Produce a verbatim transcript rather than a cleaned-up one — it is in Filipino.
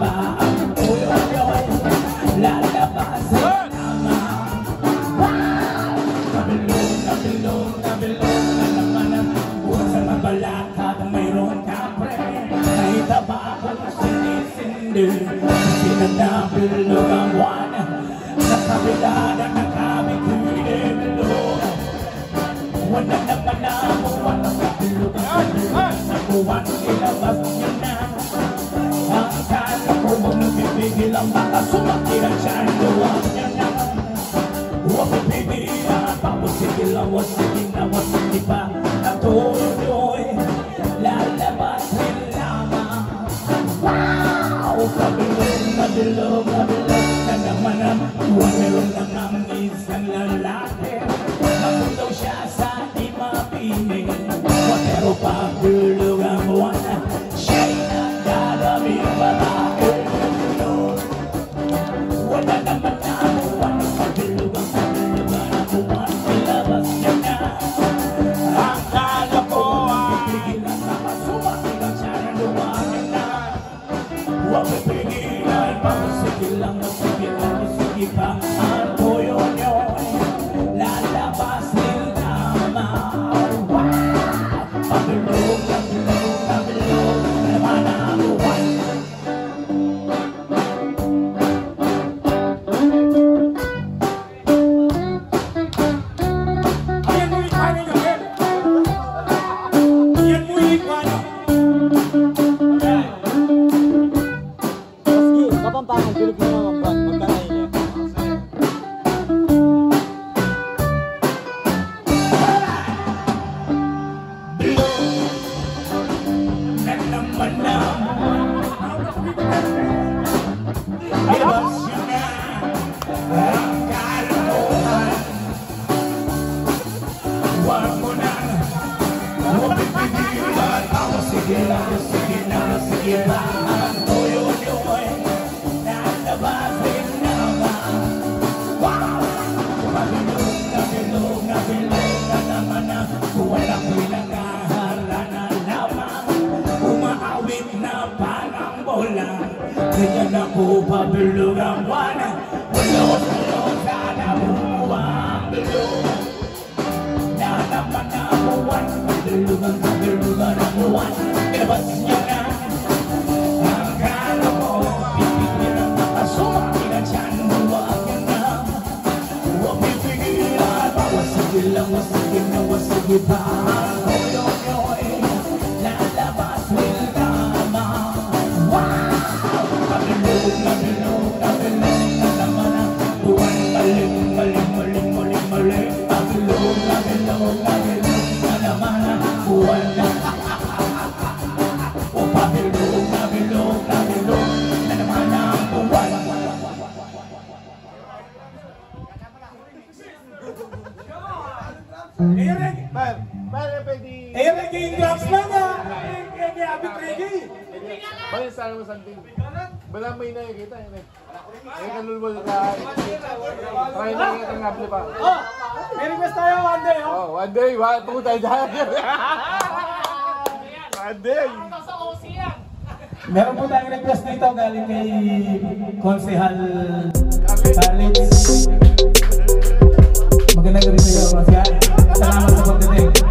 pa ang uyo-yoy, lalabasin naman. Nabilog, nabilog, nabilog na naman ang buwan sa mabalata na mayroon ka pre. Naitaba akong sinisindi, sinanabilog ang buwan sa kabila na nakabikuililog. Wala naman na buwan ang kabilog ang kabilog na buwan, ilabas niya na. Ang kala ko mong nagpipigil ang baka sumakiran siya, luwag niya na. Huwag pipigilan, pamusigil ang wasigin na wasigi pa. Natuloy, lalabas rin lamang. Wow! Kabilog, kabilog, kabilog na naman ang buwan. Meron lang ang isang lalaki, mapundaw siya sa di mapiling. Pero pabilog ang buwan, siya'y nagdadaming babae. Wala naman na buwan, kabilog ang kabilog ang buwan, ilabas niya na. Ang kala ko ay pigilan na masumakilan siya na luwagin na. Huwag pigilan, pamusigil lang, masigil lang, masigil pa. Ang tuyo-yoy, lalabas rin naman. Kabilog, kabilog, kabilog na naman ang buwan. Yan mo ikwan niyo, Ken. Yan mo ikwan. Sige, Kapampangan, Pilipino naman ba? Magkanay niya. Sige lang, sige lang, sige lang. Ang tuyo-yoy, lalabasin naman. Wow! Kabilog, kabilog, kabilog na naman ang walang pinangahala na lamang. Umaawit na parang bola, ganyan ako pabilog ang buwan. Bulog-bulog ka na buwan, bilog na naman ang buwan. Kabilog ang kabilog ang buwan, ilabas niya na. Ang kala mo, pipigilan na kasumakilan siya, luwag niya na. Huwag pipigilan, pawasigil lang, wasigil na wasigil pa. Oy-oy-oy, lalabas rin naman. Wow! Kabilog, kabilog, kabilog na naman ang buwan. Maling, maling, maling, maling, maling. Kabilog, kabilog, kabilog na naman ang buwan. Kabilog, kabilog, kabilog na naman ang buwan. Eric! Bal, bal, pwede... Eric, yung gloves lang ah! Eric, yung abit ready! Balik sa alam mo something. Bala may nakikita yun eh. Ay, kanulbol ka. Try na nga itong nabli pa. Oh! May request tayo one day, oh! Oh, one day, one, tungo tayo dyan. One day! Meron po tayong request dito galing kay Konsehal Carlitz. Magandang gabi sa iyo, Konsehal. Salamat sa pagdating.